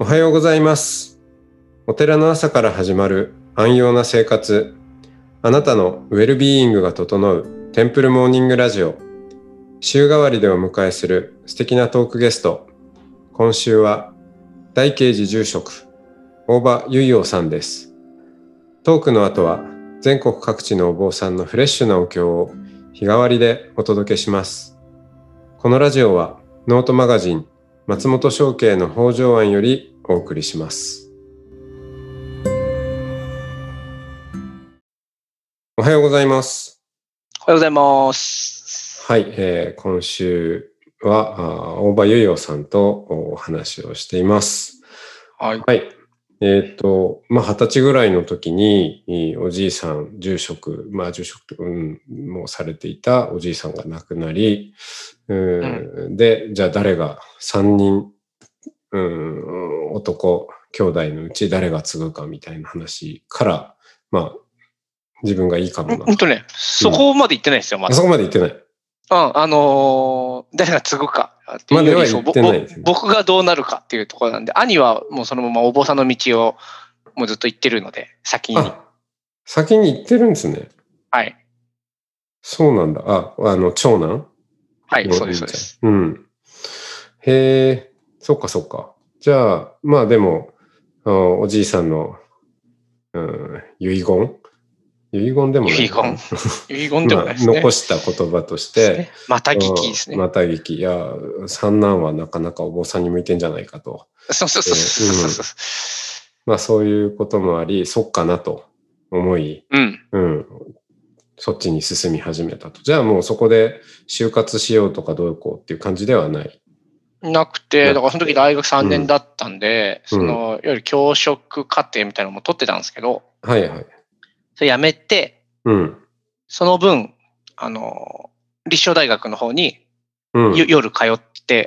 おはようございます。お寺の朝から始まる安養な生活、あなたのウェルビーイングが整うテンプルモーニングラジオ。週替わりでお迎えする素敵なトークゲスト。今週は大慶寺住職大場結陽さんです。トークの後は全国各地のお坊さんのフレッシュなお経を日替わりでお届けします。このラジオはノートマガジン松本商家の北条庵よりお送りします。おはようございます。 おはようございます。 はい、今週は大場結陽さんとお話をしています。 はい。 はい。20歳ぐらいの時におじいさん、住職もされていたおじいさんが亡くなり、で、じゃあ誰が3人、男、兄弟のうち誰が継ぐかみたいな話から、自分がいいかもな。 そこまで言ってないですよ、まだ。 そこまで言ってない。 誰が継ぐかっていうより、僕がどうなるかっていうところなんで、兄はもうそのままお坊さんの道をもうずっと行ってるので、先に。 先に行ってるんですね。 はい。 そうなんだ。長男？ はい、そうです、そうです。 うん。へえ、そっかそっか。じゃあ、でも、おじいさんの、遺言でもない。 遺言でもないですね。 残した言葉として。 また聞きですね。 また聞き。いや、三男はなかなかお坊さんに向いてんじゃないかと。 そう。 そういうこともあり、そっかなと思い、そっちに進み始めたと。じゃあもうそこで就活しようとかどうこうっていう感じではない。 なくて、だからその時大学3年だったんで、いわゆる教職課程みたいなのも取ってたんですけど、 はいはい。 それやめて、その分、立正大学の方に、夜通って、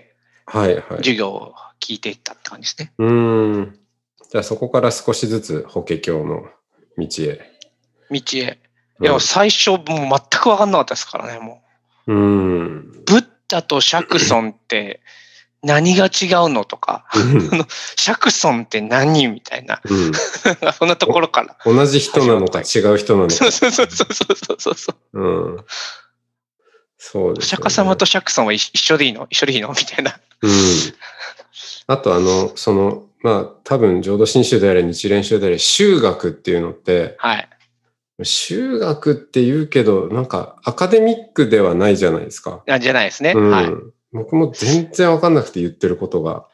授業を聞いていったって感じですね。 じゃあそこから少しずつ法華経の道へ。 いや、最初もう全く分かんなかったですからね、もう。ブッダと釈尊って何が違うのとか、釈尊って何みたいな、そんなところから。 同じ人なのか違う人なのか。 そう。 そうですね。 お釈迦様と釈尊は一緒でいいのみたいな。 あと多分浄土真宗であれ日蓮宗であれ宗学っていうのって、宗学って言うけどなんかアカデミックではないじゃないですか。 じゃないですね。 僕も全然わかんなくて言ってることが。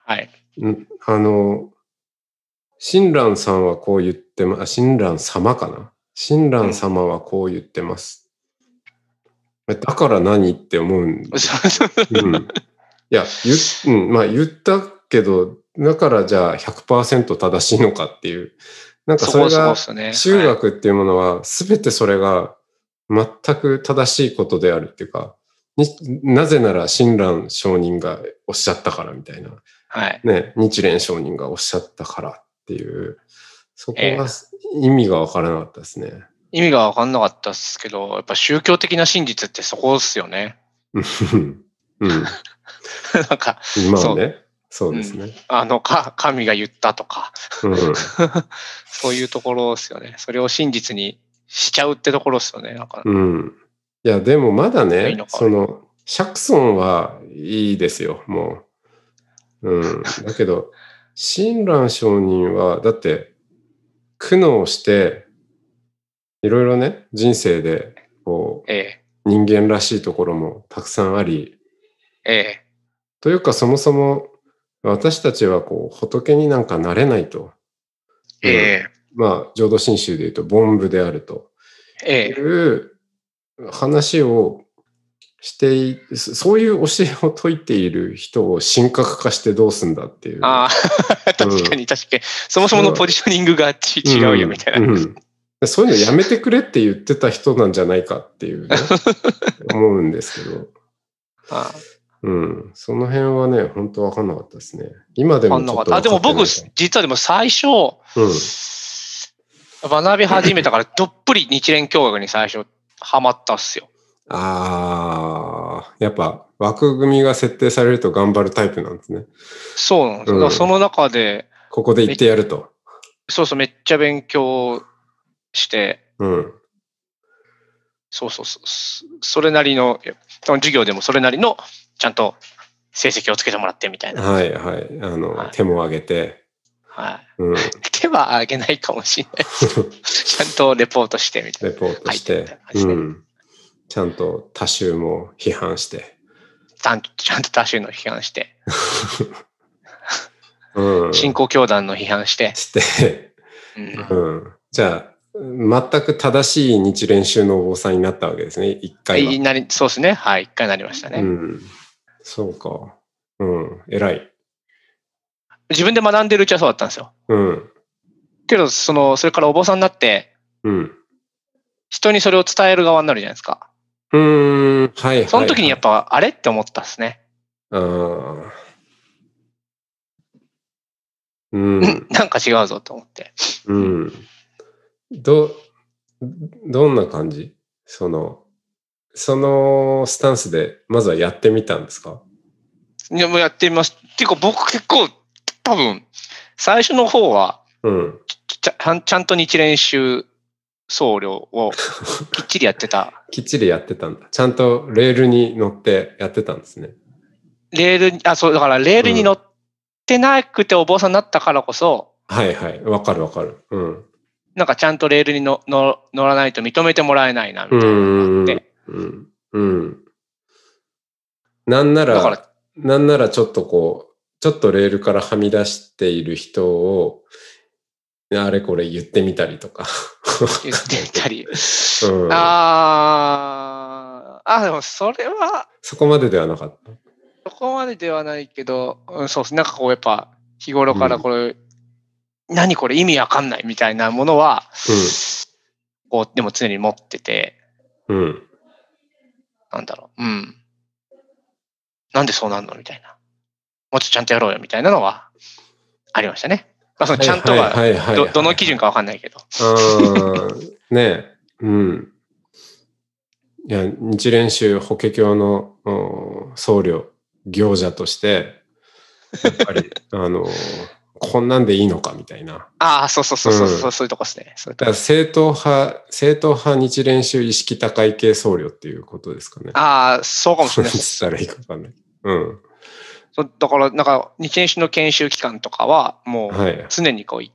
親鸞さんはこう言って親鸞様かな。親鸞様はこう言ってます。だから何って思うんです。いや、言ったけど、だからじゃあ 100% 正しいのかっていう。なんかそれが、宗学っていうものは、全てそれが全く正しいことであるっていうか、なぜなら親鸞上人がおっしゃったからみたいな。日蓮上人がおっしゃったからっていう、そこが意味がわからなかったですね。 意味がわかんなかったですけど、やっぱ宗教的な真実ってそこですよね。なんか、 そうですね。 神が言ったとか、そういうところですよね。それを真実にしちゃうってところですよね。 いや、でもまだね、釈尊はいいですよ、もう。だけど、親鸞上人は、だって、苦悩して、いろいろね、人生で、人間らしいところもたくさんあり、というかそもそも私たちは仏になんかなれないと。浄土真宗で言うと凡夫であると。いう話をしてそういう教えを説いている人を神格化してどうすんだっていう。 確かに。そもそものポジショニングが違うよみたいな。 そういうのやめてくれって言ってた人なんじゃないかっていうね、思うんですけど。その辺はね、本当分かんなかったですね。今でもちょっとでも僕、実は最初、学び始めたから、どっぷり日蓮教学に最初ハマったっすよ。 やっぱ枠組みが設定されると頑張るタイプなんですね。 そうなんですよ。だからその中で、 ここで言ってやると。 そうそう、めっちゃ勉強して、そうそうそう、それなりの、授業でもそれなりの、ちゃんと成績をつけてもらってみたいな。 はいはい。手も挙げて。 はい。手は挙げないかもしれない。ちゃんとレポートしてみたいな。 レポートして。ちゃんと他州も批判して。 ちゃんと他州の批判して。新興教団の批判して。 じゃあ、全く正しい日蓮宗のお坊さんになったわけですね、一回は。 そうですね。はい、一回なりましたね。 そうか。偉い。 自分で学んでるうちはそうだったんですよ。けど、それからお坊さんになって、人にそれを伝える側になるじゃないですか。 はい。 その時にやっぱ、あれって思ったんですね。なんか違うぞと思って。 どんな感じ？そのスタンスで、まずはやってみたんですか？ いや、もうやってみます。っていうか、僕結構、多分、最初の方は、ちゃんと日蓮宗僧侶をきっちりやってた。 きっちりやってたんだ。ちゃんとレールに乗ってやってたんですね。 そう、だからレールに乗ってなくてお坊さんになったからこそ、 はいはい、わかるわかる。 なんかちゃんとレールに乗らないと認めてもらえないな、みたいなのがあって。 なんならちょっとちょっとレールからはみ出している人を、あれこれ言ってみたりとか。 言ってみたり。でもそれは。 そこまでではなかった。 そこまでではないけど、そうです。なんかやっぱ、日頃から何これ意味わかんないみたいなものは、でも常に持ってて、なんだろう、なんでそうなんのみたいな。もうちょっとちゃんとやろうよみたいなのはありましたね。まあ、ちゃんとはどの基準かわかんないけど。 ねえ。いや、日蓮宗法華経の僧侶、行者として、やっぱり、こんなんでいいのかみたいな。 そういうとこですね。 正統派日蓮宗意識高い系僧侶っていうことですかね。 そうかもしれないです。 したらいいかわかんない。 だから、なんか、日蓮宗の研修機関とかは、もう、常に行って。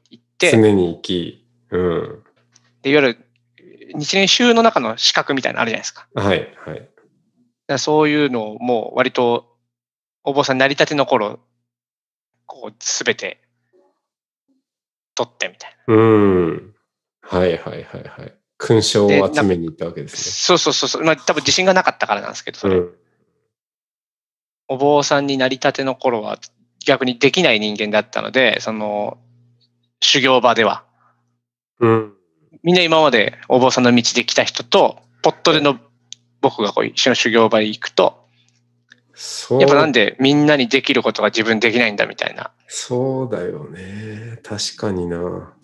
常に行き、 で、いわゆる、日蓮宗の中の資格みたいなのあるじゃないですか。 はい。 そういうのをもう、割と、お坊さんになりたての頃、すべて、取ってみたいな。 はい。勲章を集めに行ったわけですね。 そう。まあ、多分自信がなかったからなんですけど、それ。お坊さんになりたての頃は逆にできない人間だったので、修行場では。みんな今までお坊さんの道で来た人と、ポットでの僕が一緒の修行場に行くと、やっぱなんでみんなにできることが自分できないんだみたいな。 そうだよね。確かにな。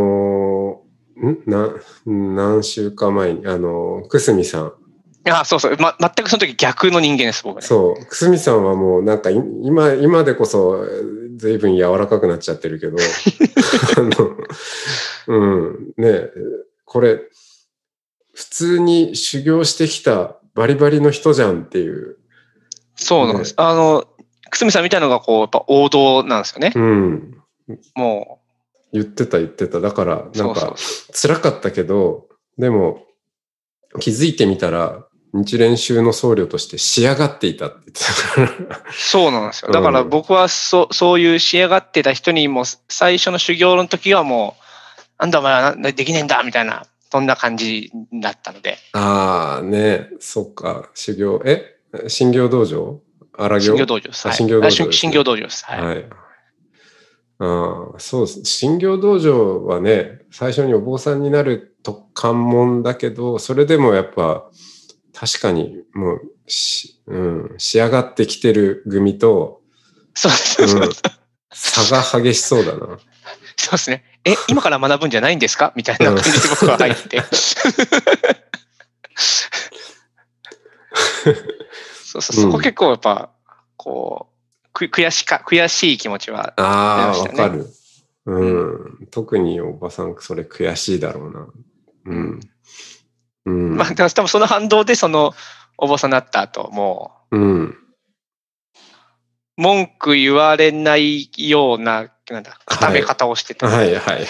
何週間前に、くすみさん。 そう。全くその時逆の人間です、僕ね。 そう。くすみさんはもうなんか今でこそ随分柔らかくなっちゃってるけど、ね、これ、普通に修行してきたバリバリの人じゃんっていう。 そうなんです。くすみさんみたいなのがやっぱ王道なんですよね。もう。言ってた。だから、なんか、辛かったけど、でも、気づいてみたら、日蓮宗の僧侶として仕上がっていたって言ってたから。 そうなんですよ。だから僕はそういう仕上がってた人にも、最初の修行の時はもう、なんだお前はできねえんだみたいな、そんな感じだったので。 ね、そっか、修行、新行道場？荒行？ 新行道場です。 新行道場です。 新行道場です。 はい。そうです。新行道場はね、最初にお坊さんになると関門だけど、それでもやっぱ、確かにもう仕上がってきてる組と、 そう差が激しそうだな。 そうですね。今から学ぶんじゃないんですかみたいな感じで僕は入って。 そうそう、そこ結構やっぱ、こう、悔しい気持ちはありましたね。 わかる。特におばさん、それ悔しいだろうな。 まあ、でも多分その反動で、その、お坊さんになった後、もう、文句言われないような、なんだ、固め方をしてた。 はい。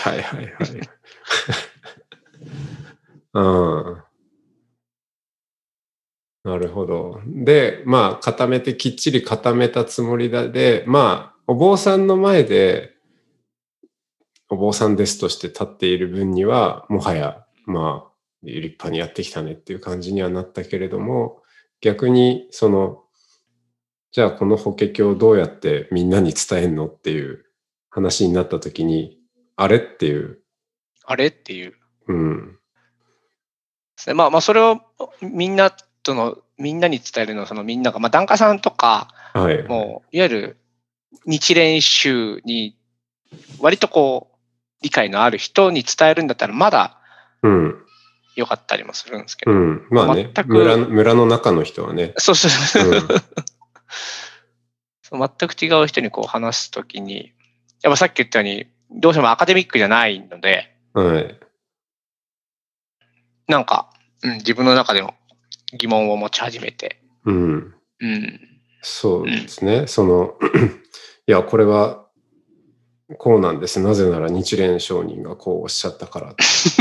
なるほど。で、まあ、きっちり固めたつもりで、まあ、お坊さんの前で、お坊さんですとして立っている分には、もはや、まあ、立派にやってきたねっていう感じにはなったけれども、逆に、じゃあこの法華経をどうやってみんなに伝えんのっていう話になった時に、あれっていう。 まあ、それをみんなに伝えるのは、そのみんなが、まあ、檀家さんとか、もう、いわゆる日蓮宗に、割とこう、理解のある人に伝えるんだったら、まだ、よかったりもするんですけど。 まあね、村の中の人はね。 そう。全く違う人にこう話すときに、やっぱさっき言ったように、どうしてもアカデミックじゃないので、なんか、自分の中でも疑問を持ち始めて。 そうですね。いや、これはこうなんです。なぜなら日蓮上人がこうおっしゃったから。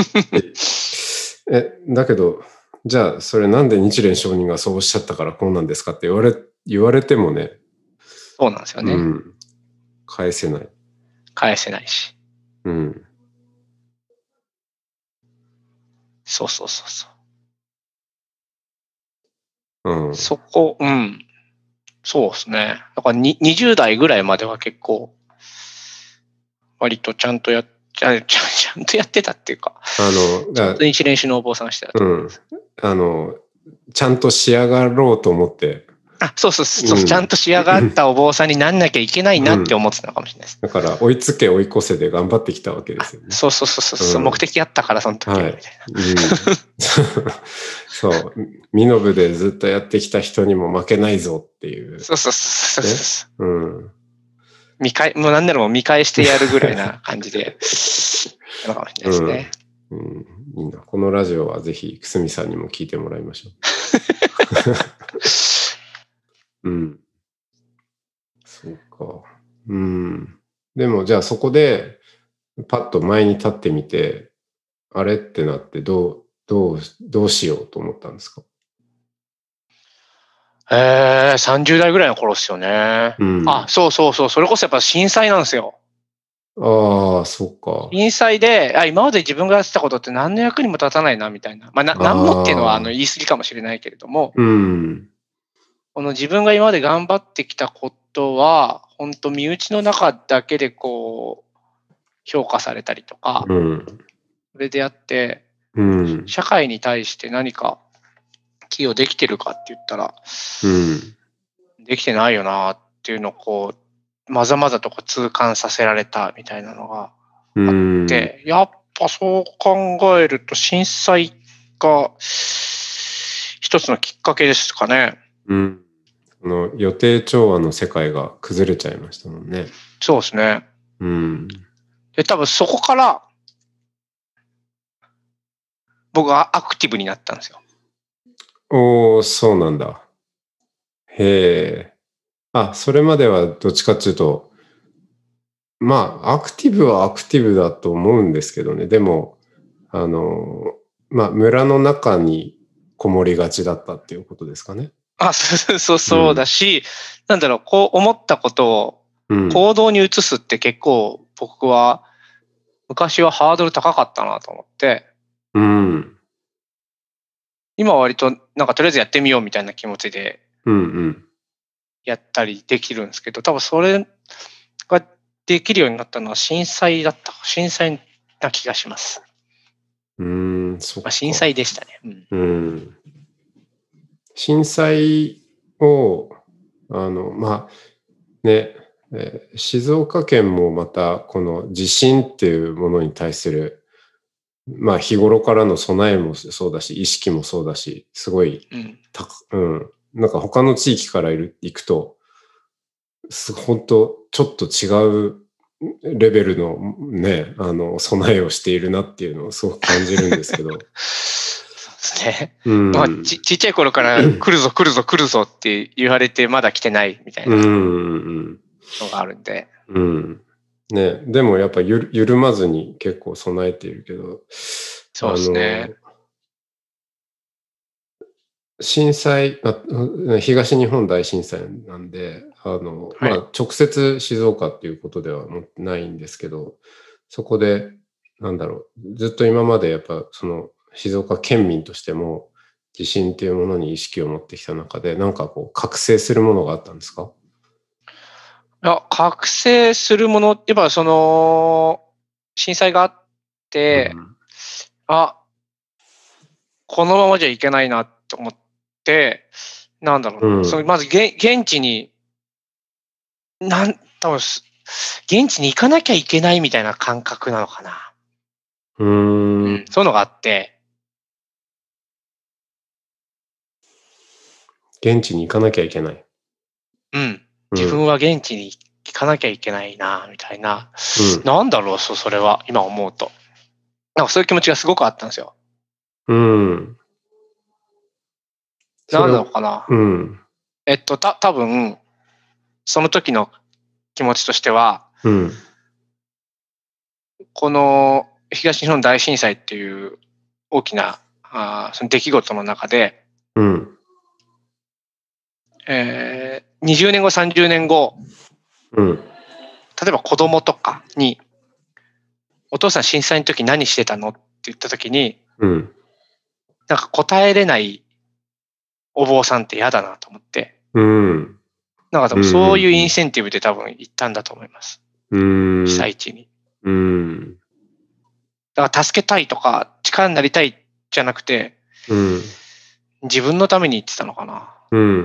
だけど、じゃあそれなんで日蓮上人がそうおっしゃったからこうなんですかって言われてもね。 そうなんですよね。 返せないし。そう。そこ、そうですね。だから20代ぐらいまでは結構、割とちゃんとやってたっていうか、ちゃんと日蓮宗のお坊さんしてた。 ちゃんと仕上がろうと思って。 そう、ちゃんと仕上がったお坊さんになんなきゃいけないなって思ってたのかもしれないです。 だから追いつけ追い越せで頑張ってきたわけですよね。 そう、目的あったからその時みたいな。 そう、身の部でずっとやってきた人にも負けないぞっていう。 そう。もう何ならもう見返してやるぐらいな感じで、なのかもしれないですね。 いいな。このラジオはぜひ、くすみさんにも聞いてもらいましょう。そうか。でも、じゃあそこで、パッと前に立ってみて、あれってなって、どうしようと思ったんですか ？30代ぐらいの頃ですよね。そう。それこそやっぱ震災なんですよ。 そうか。 震災で、今まで自分がやってたことって何の役にも立たないな、みたいな。まあ、何もっていうのは言い過ぎかもしれないけれども、この自分が今まで頑張ってきたことは、本当身内の中だけでこう、評価されたりとか、それであって、社会に対して何か寄与できてるかって言ったら、できてないよなっていうのをこう、まざまざとこう痛感させられたみたいなのがあって、やっぱそう考えると震災が一つのきっかけですかね。 予定調和の世界が崩れちゃいましたもんね。 そうですね。で、多分そこから僕はアクティブになったんですよ。 そうなんだ。へえ。それまではどっちかっていうと、まあ、アクティブはアクティブだと思うんですけどね。でも、まあ、村の中にこもりがちだったっていうことですかね。 そうだし、なんだろう、こう思ったことを行動に移すって結構僕は昔はハードル高かったなと思って、今は割となんかとりあえずやってみようみたいな気持ちでやったりできるんですけど、多分それができるようになったのは震災な気がします。震災でしたね。 震災を、まあ、ね、静岡県もまたこの地震っていうものに対する、まあ日頃からの備えもそうだし、意識もそうだし、すごい、 なんか他の地域から行くと、本当ちょっと違うレベルのね、備えをしているなっていうのをすごく感じるんですけど。 そうですね。まあ、ちっちゃい頃から来るぞ来るぞ来るぞって言われてまだ来てないみたいなのがあるんで。 ね、でもやっぱ緩まずに結構備えているけど。 そうですね。 震災、東日本大震災なんで、まあ、直接静岡っていうことではないんですけど、そこで、なんだろう、ずっと今までやっぱ静岡県民としても地震っていうものに意識を持ってきた中で、なんかこう覚醒するものがあったんですか？ いや、覚醒するもの、やっぱ震災があって、このままじゃいけないなと思って、なんだろうな、まず現地に、多分現地に行かなきゃいけないみたいな感覚なのかな。そういうのがあって。 現地に行かなきゃいけない。 自分は現地に行かなきゃいけないな、みたいな。なんだろう、それは、今思うと。なんかそういう気持ちがすごくあったんですよ。なんなのかな。多分、その時の気持ちとしては、この東日本大震災っていう大きなその出来事の中で、20年後、30年後、例えば子供とかに、お父さん震災の時何してたのって言った時に、なんか答えれないお坊さんって嫌だなと思って、なんか多分そういうインセンティブで多分行ったんだと思います。被災地に。だから助けたいとか力になりたいじゃなくて、自分のために行ってたのかな。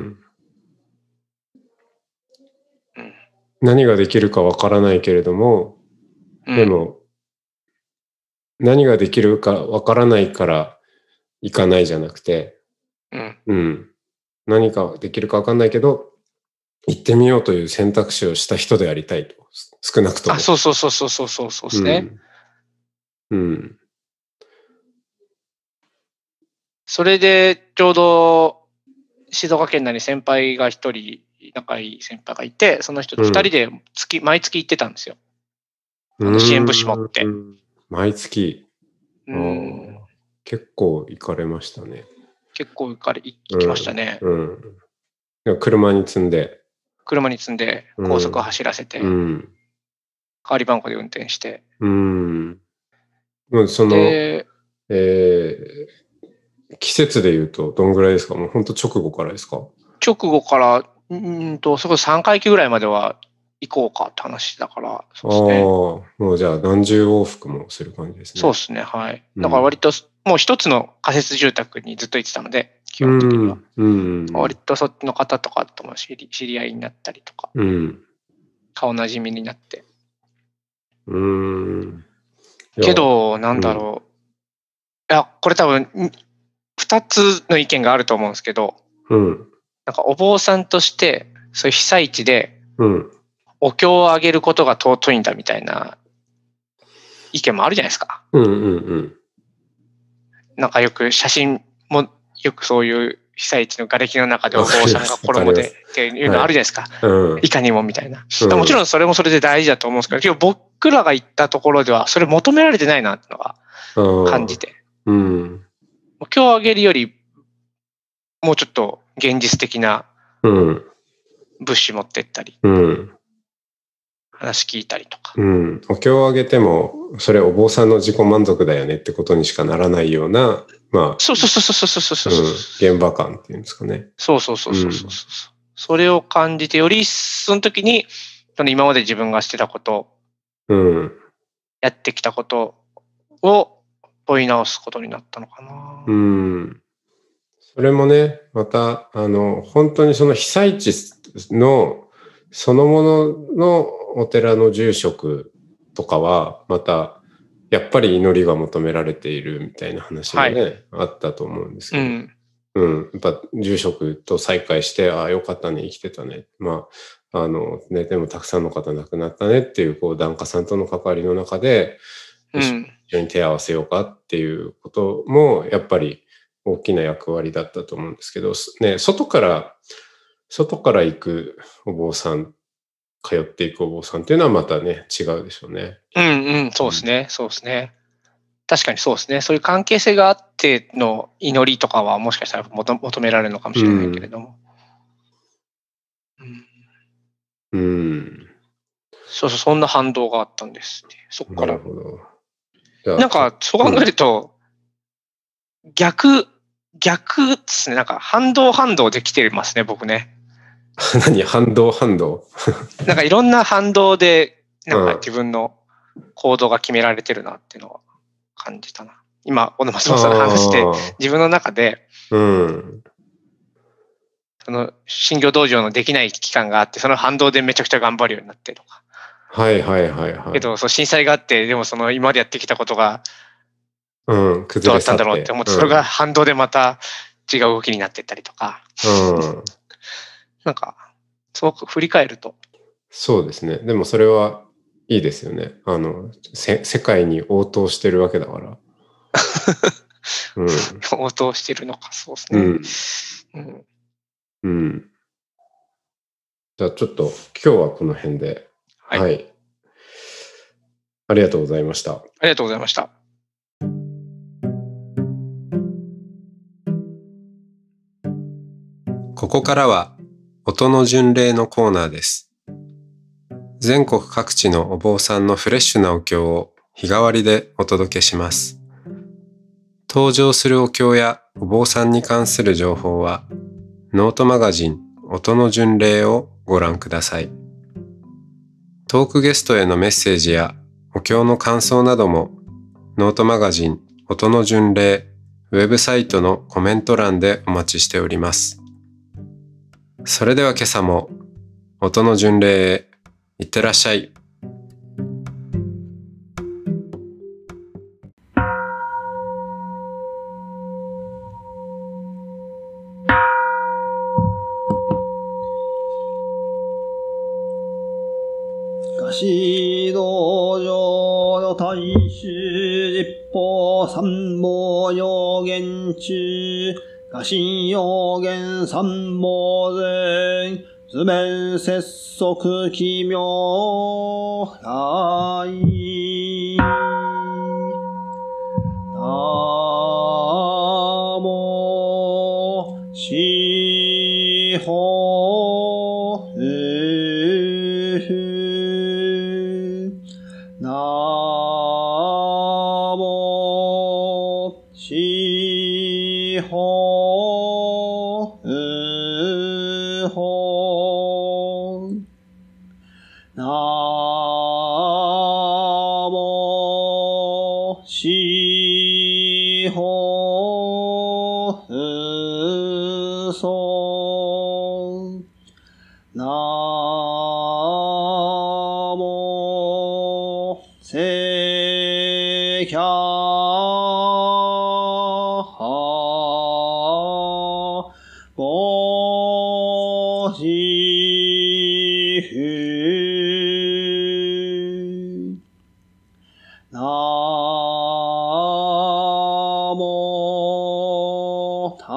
何ができるかわからないけれども、でも何ができるかわからないから行かないじゃなくて、何かできるかわかんないけど行ってみようという選択肢をした人でありたいと、少なくとも。 そうですね。それでちょうど静岡県内に先輩が一人仲いい先輩がいて、その人と2人で毎月行ってたんですよ。支援物資持って。 毎月。結構行かれましたね。 結構行きましたね。 車に積んで高速走らせて、代わり番号で運転して。 季節で言うとどんぐらいですか？もう本当直後からですか？ 直後から、そこ3回忌ぐらいまでは行こうかって話だから、そうですね。 もうじゃあ何十往復もする感じですね。 そうですね、はい。だから割と、もう一つの仮設住宅にずっと行ってたので、基本的には。割とそっちの方とかとも知り合いになったりとか、顔なじみになって。けど、なんだろう。いや、これ多分、2つの意見があると思うんですけど、なんかお坊さんとして、そういう被災地で、お経をあげることが尊いんだみたいな意見もあるじゃないですか。なんかよく写真も、よくそういう被災地の瓦礫の中でお坊さんが衣でっていうのあるじゃないですか。いかにもみたいな。もちろんそれもそれで大事だと思うんですけど、僕らが行ったところではそれ求められてないなっていうのが感じて。お経をあげるより、もうちょっと現実的な物資持ってったり。話聞いたりとか。 お経をあげても、それお坊さんの自己満足だよねってことにしかならないような、まあ、現場感っていうんですかね。 それを感じて、よりその時に、今まで自分がしてたこと、やってきたことを問い直すことになったのかな。 それもね、また、本当にその被災地のそのもののお寺の住職とかは、また、やっぱり祈りが求められているみたいな話がね、あったと思うんですけど。 やっぱ住職と再会して、ああ、よかったね、生きてたね。ね、でもたくさんの方亡くなったねっていう、檀家さんとの関わりの中で、一緒に手を合わせようかっていうことも、やっぱり大きな役割だったと思うんですけど、ね、外から行くお坊さん、通っていくお坊さんっていうのはまたね、違うでしょうね。 そうですね、そうですね。確かにそうですね。そういう関係性があっての祈りとかはもしかしたら求められるのかもしれないけれども。そんな反動があったんですって。そっから。なるほど。なんか、そう考えると、逆ですね。なんか、反動できてますね、僕ね。 何反動なんかいろんな反動で、なんか自分の行動が決められてるなっていうのは感じたな。今、小野松本さんの話して、自分の中で、その、新業道場のできない期間があって、その反動でめちゃくちゃ頑張るようになってとか。けど、震災があって、でもその今までやってきたことが、どうだったんだろうって思って、それが反動でまた違う動きになっていったりとか。なんか、すごく振り返ると。 そうですね。でもそれはいいですよね。世界に応答してるわけだから。 応答してるのか、そうですね。 じゃあちょっと今日はこの辺で。はい。ありがとうございました。ありがとうございました。 ここからは音の巡礼のコーナーです。全国各地のお坊さんのフレッシュなお経を日替わりでお届けします。登場するお経やお坊さんに関する情報はノートマガジン音の巡礼をご覧ください。トークゲストへのメッセージやお経の感想などもノートマガジン音の巡礼ウェブサイトのコメント欄でお待ちしております。それでは今朝も音の巡礼へいってらっしゃい。 菓子道場の大衆実法三宝要言中、菓子要言三宝前、図面節足奇妙来。なもしほなもしほなもしほそなもせきゃはぼしふなもた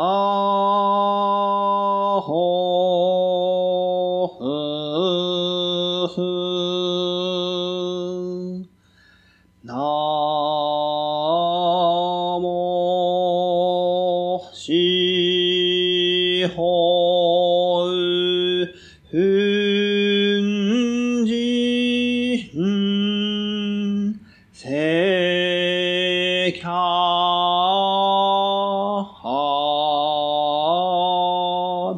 ほなもしほふんじんせきゃは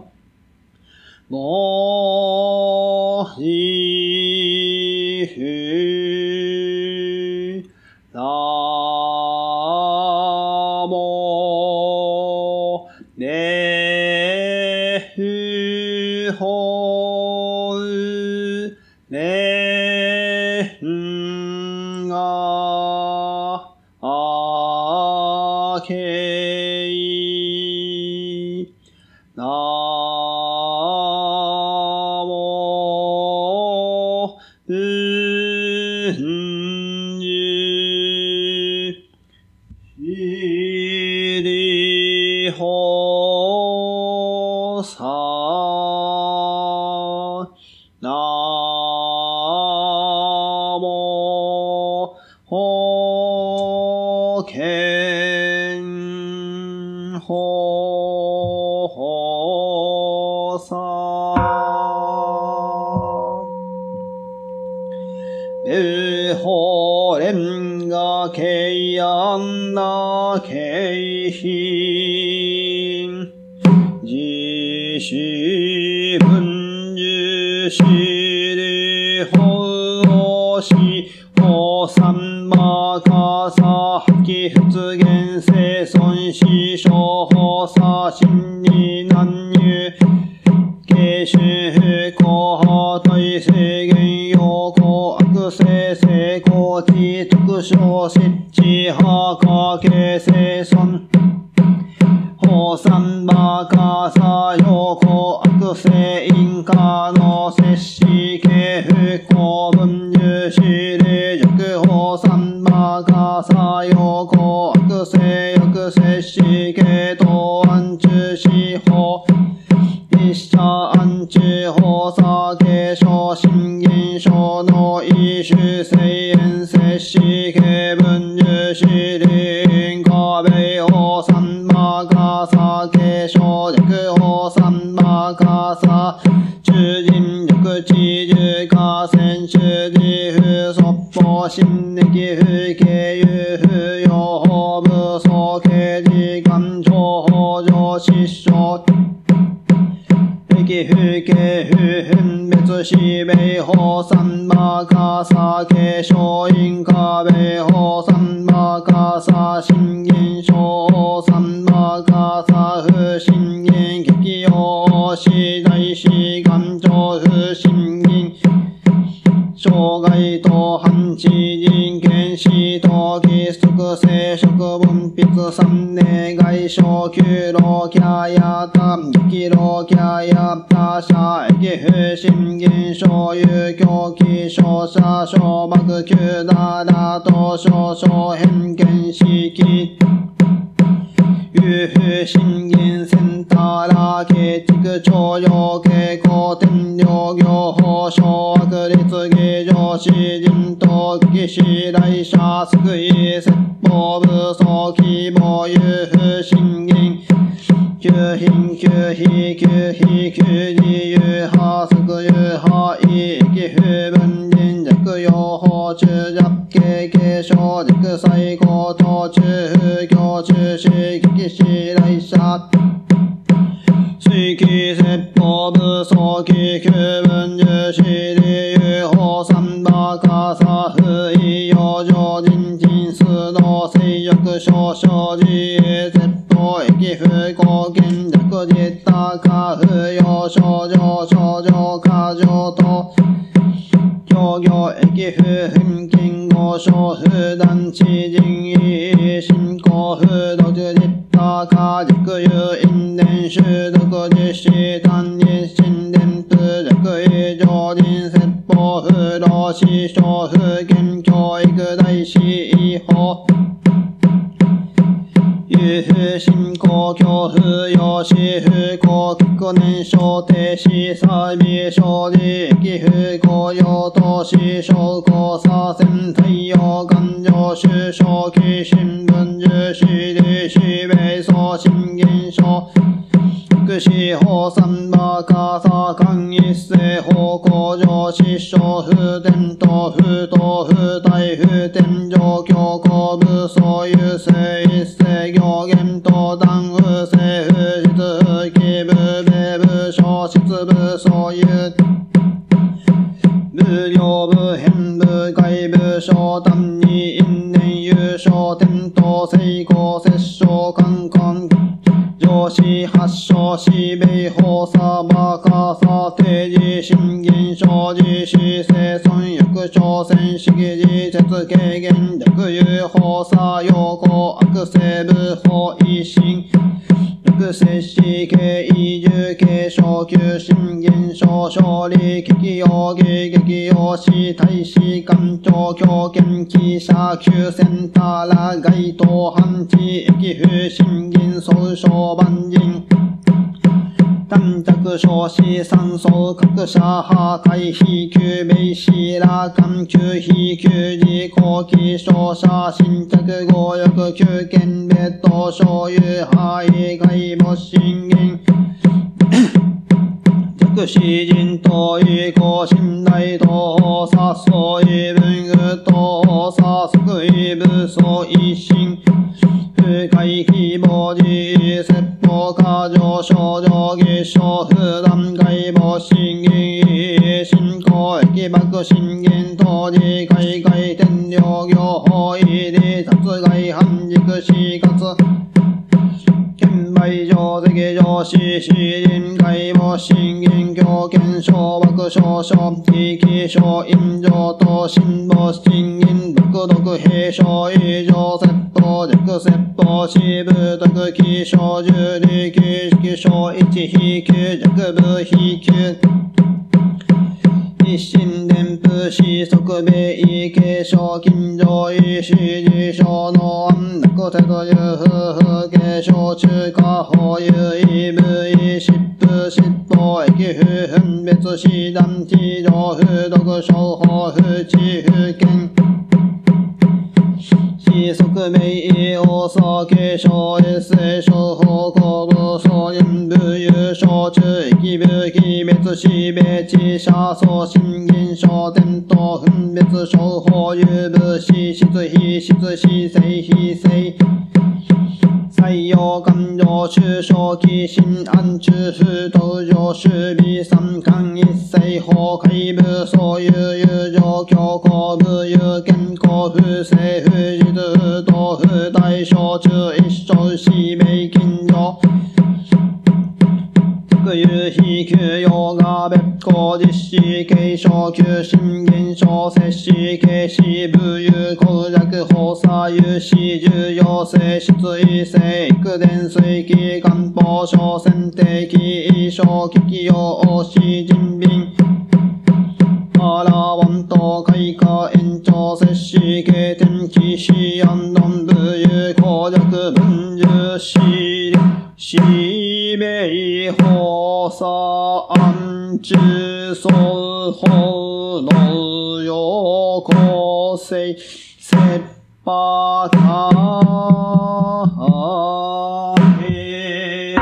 もしふなもねふほうねんがあけいなもほけんほほさべほれんがけいやんなけいひんじしぶんじゅしりほうしほさんまかさはきふつげんせそんししょほさしんになんにゅけしゅこはたいせげんよこあくせせこちとくしょしっちはかけせそんほさんばかさよこあくせいんかのせしけふこぶんじゅしりじゅくほさんばかさよこあくせよくせしけとあんちゅしほいしゃあんちゅほさけしょしんぎんしょのいしゅせいえんせしけぶんじゅしりんかべいほさんばかさけしょじゅくほさんばかさちゅじんじゅくちじゅかせんしゅじふそっぽしんねきふけゆふよほぶそけじかんちょほじょししょきふけふふんべつしべいほさんばかさけしょいんかべいほさんばかさしんぎんしょほさんばかさふしんぎんききよしだいしがんちょふしんぎん障害と反地人権士と基礎生殖分泌三年外小給料キャヤタ激労キャヤタ社駅不信銀所有狂気商社小爆球ダダと少々偏見式有風信銀センターラケ畜徴用傾向天領業法小悪立議上司人と騎士来社救い説法武装希望有風信銀旧品旧費旧費旧自由派即有派異域不分人弱用法中弱系継承弱最高等中風教中止騎士来社水気説法武装機旧分重視理由法三ばかさ不意養生人人数の性欲少々自衛説法駅不公権弱実多か不要症状症状過剰と協業駅不返金合唱不断地人意進行不独実多か弱有因伝習読実施単日新伝不弱異常人説法不老死傷不健教育大使違法有不進行強不要死不幸極年少停止サービス生理駅不公用投資証拠左遷太陽感情収賞期新聞重視理士米総新銀賞福祉法三ばかさ間一斉方向上失笑不伝統不当不体不天上強行部総優勢一斉行言と断不正不実不義部米部小質部総優無料部変部外部小単に因縁優勝転倒成功摂政官官上司発症し米法さばかさ定時審議所実施生存欲挑戦主義事節軽減略有法さ要項悪性部法維新略接し経移住継承級審議所勝利危機容疑激用し大使官庁強権記者級センターら該当反地駅風審議総称万人短着小子三層各社破壊非休米死羅漢休非休時後期商社新着合欲休権別途所有廃外没信玄俗詩人と意向信頼と殺相異文具と殺即異武装一心不回避母自説法過剰症状儀症不断外母信義信仰疫爆信玄当時海外天領業法医で殺害反軸死活県売上石上司詩人外母信玄教検証爆少々地域小陰上と信母信玄独独平小異常説法弱説法支部特記小重力式小一非休弱部非休一心伝布子即米継承近所意指示書の安楽手という夫婦継承中華法有意部意疾風疾法疫不分別師団地上不独商法不地不権四則名大沢継承越世商法公部総人部有小中疫部非別死別地社総信玄小伝統分別商法有部死質非質死生非生採用感情中小期新安中不登場守備三冠一世法海部所有有状況公部有健康不正不実不道不大小中一生死命近所特有非休用が別行実施継承休信玄小摂氏継子部有公弱法左有死重要性質異性育伝水期漢方小選定期小危機用死人民アラワンと開花延長摂氏経典期死安論部有公弱分重死死命法左安中双方の陽光性切羽影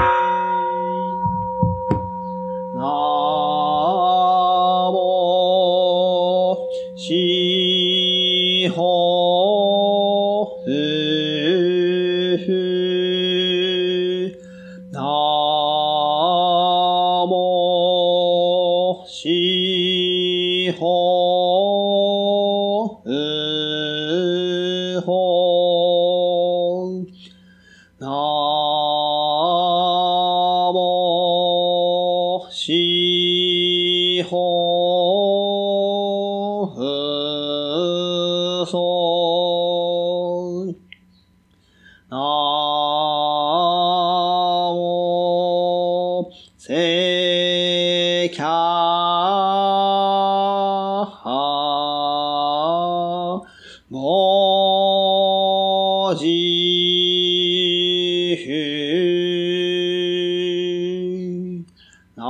なも四方なも四方なも四方そうなもせきゃもじふな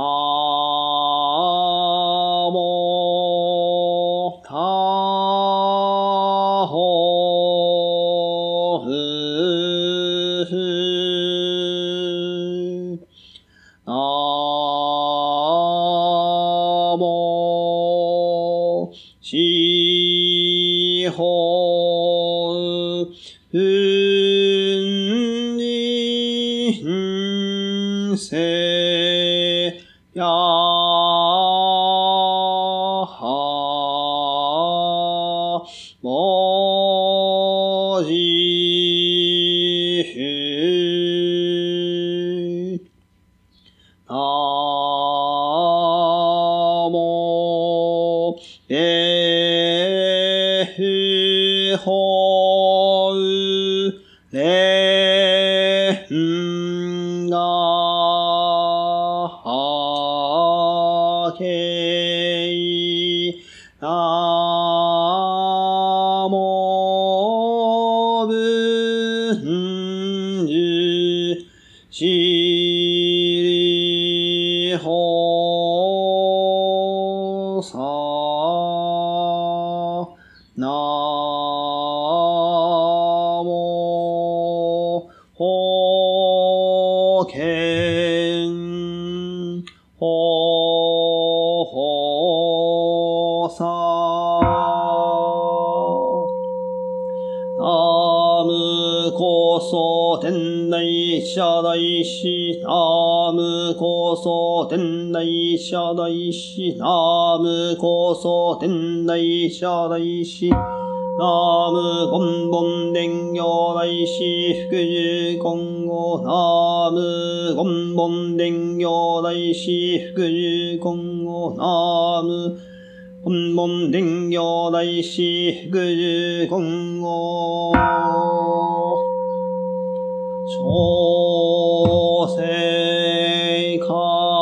もたほふなも四方分人世やもじふなもべふほうれんがはけいなもぶんじしりさなもほけんほほさナムこそ天台者大師ナムこそ天台者大師ナムこそ天台者大師ナム根本伝行大師福寿今後ナム根本伝行大師福寿今後ナム根本伝行大師福寿今後小生可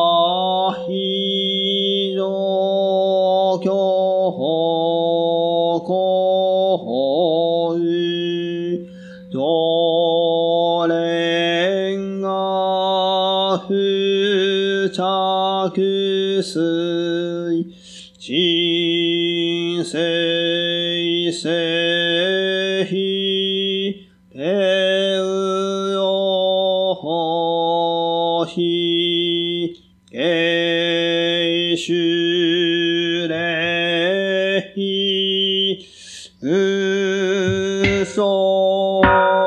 非常教法常連が不着水人生世非天非芸種礼無相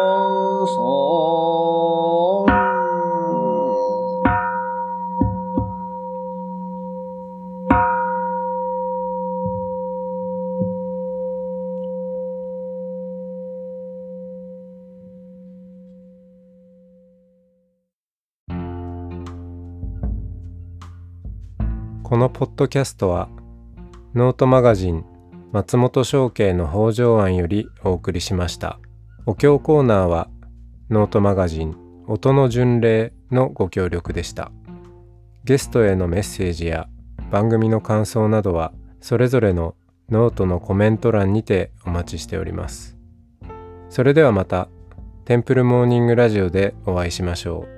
このポッドキャストはノートマガジン松本商家の北条庵よりお送りしました。お経コーナーはノートマガジン音の巡礼のご協力でした。ゲストへのメッセージや番組の感想などはそれぞれのノートのコメント欄にてお待ちしております。それではまたテンプルモーニングラジオでお会いしましょう。